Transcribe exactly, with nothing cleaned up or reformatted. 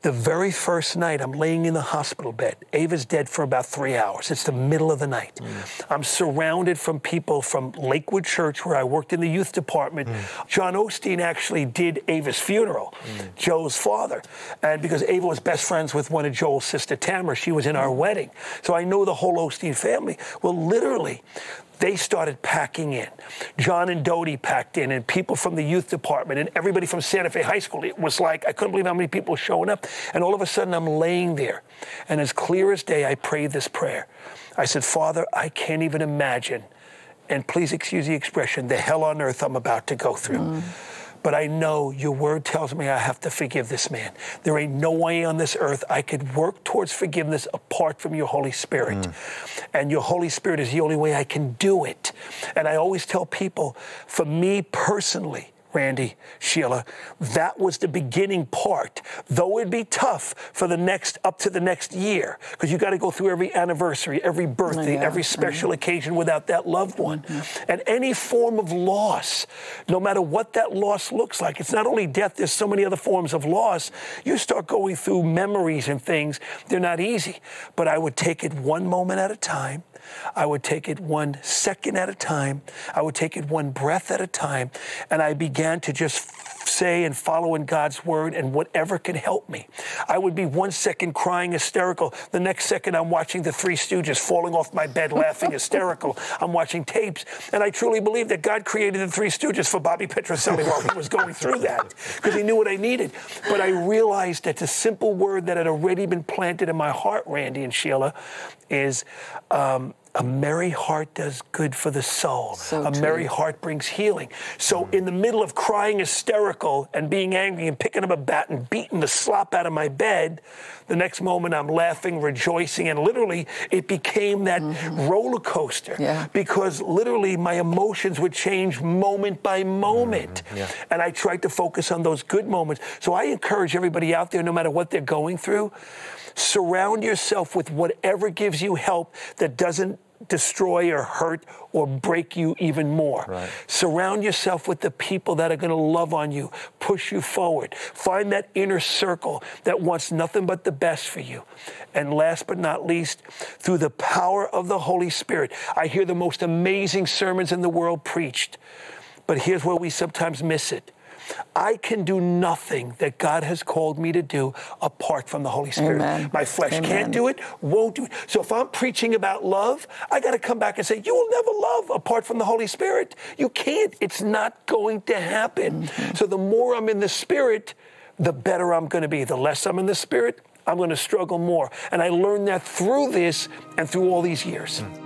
The very first night, I'm laying in the hospital bed. Ava's dead for about three hours. It's the middle of the night. Mm. I'm surrounded from people from Lakewood Church, where I worked in the youth department. Mm. John Osteen actually did Ava's funeral, mm. Joe's father. And because Ava was best friends with one of Joel's sister, Tamara, she was in our wedding. So I know the whole Osteen family. Well, literally, they started packing in. John and Dodie packed in, and people from the youth department, and everybody from Santa Fe High School. It was like, I couldn't believe how many people were showing up. And all of a sudden, I'm laying there. And as clear as day, I prayed this prayer. I said, Father, I can't even imagine, and please excuse the expression, the hell on earth I'm about to go through. Mm. But I know your word tells me I have to forgive this man. There ain't no way on this earth I could work towards forgiveness apart from your Holy Spirit. Mm. And your Holy Spirit is the only way I can do it. And I always tell people, for me personally, Randy, Sheila, that was the beginning part. Though it'd be tough for the next, up to the next year, because you got to go through every anniversary, every birthday, oh, yeah. every special mm-hmm. occasion without that loved one. Mm-hmm. And any form of loss, no matter what that loss looks like, it's not only death, there's so many other forms of loss. You start going through memories and things, they're not easy. But I would take it one moment at a time. I would take it one second at a time. I would take it one breath at a time. And I began to just say and follow in God's word and whatever can help me. I would be one second crying hysterical. The next second I'm watching the Three Stooges falling off my bed laughing hysterical. I'm watching tapes. And I truly believe that God created the Three Stooges for Bobby Petrocelli while he was going through that, because he knew what I needed. But I realized that the simple word that had already been planted in my heart, Randy and Sheila, is um, a merry heart does good for the soul. So a true. Merry heart brings healing. So in the middle of crying hysterical and being angry and picking up a bat and beating the slop out of my bed, the next moment I'm laughing, rejoicing, and literally it became that mm-hmm. roller coaster. Yeah. Because literally my emotions would change moment by moment. Mm-hmm. Yeah. And I tried to focus on those good moments. So I encourage everybody out there, no matter what they're going through, surround yourself with whatever gives you help that doesn't destroy or hurt or break you even more. Right. Surround yourself with the people that are going to love on you, push you forward. Find that inner circle that wants nothing but the best for you. And last but not least, through the power of the Holy Spirit, I hear the most amazing sermons in the world preached. But here's where we sometimes miss it. I can do nothing that God has called me to do apart from the Holy Spirit. Amen. My flesh Amen. Can't do it, won't do it. So if I'm preaching about love, I got to come back and say, you will never love apart from the Holy Spirit. You can't. It's not going to happen. Mm-hmm. So the more I'm in the Spirit, the better I'm going to be. The less I'm in the Spirit, I'm going to struggle more. And I learned that through this and through all these years. Mm.